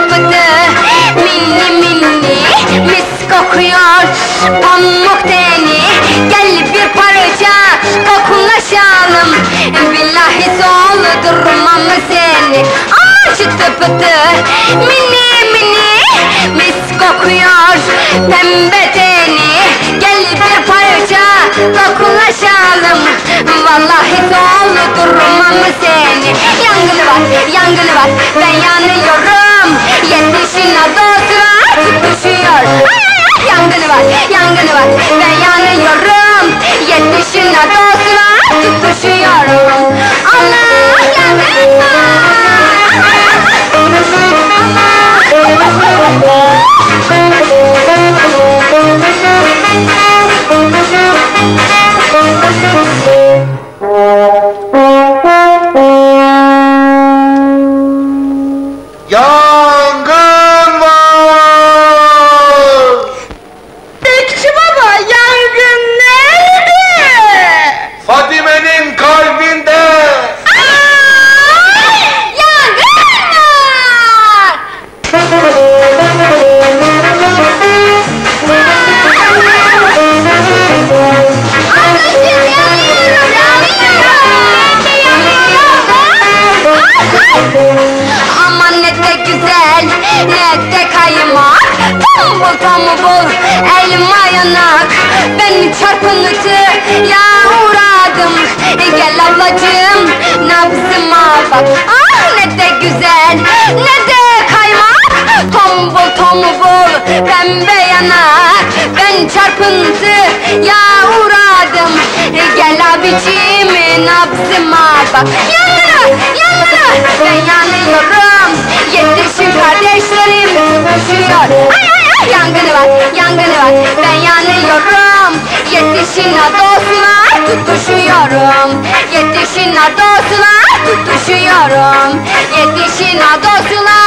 pıtı minni minni mis kokuyor pamuk teni. Gel bir parça kokulaşalım, billahi soldurmam seni. Çıtı pıtı minni minni mis kokuyor pembe teni. Gel bir parça kokulaşalım, vallahi soldurmam seni. Yangını var ben yanıyorum, yetişin adoslar tutuşuyor. Yangını var ben yanıyorum, yetişin adoslar tutuşuyorum. Allah yangını var. Yangın var! Bekçi baba, yangın nerede? Fadime'nin kalbinde! Yangın var! Ateşim yanıyorum, aman ne de güzel, ne de kaymak, tombul tombul elma yanak. Ben çarpıntı uğradım, gel ablacığım nabzıma bak. Ah ne de güzel, ne de kaymak, tombul tombul pembe yanak. Ben çarpıntı uğradım, gel abicim nabzıma bak. Yangını ben yanıyorum, yetişin kardeşlerim tutuşuyor. Yangını var ben yanıyorum, yetişin dostlar tutuşuyorum. Yetişin dostlar tutuşuyorum. Yetişin dostlar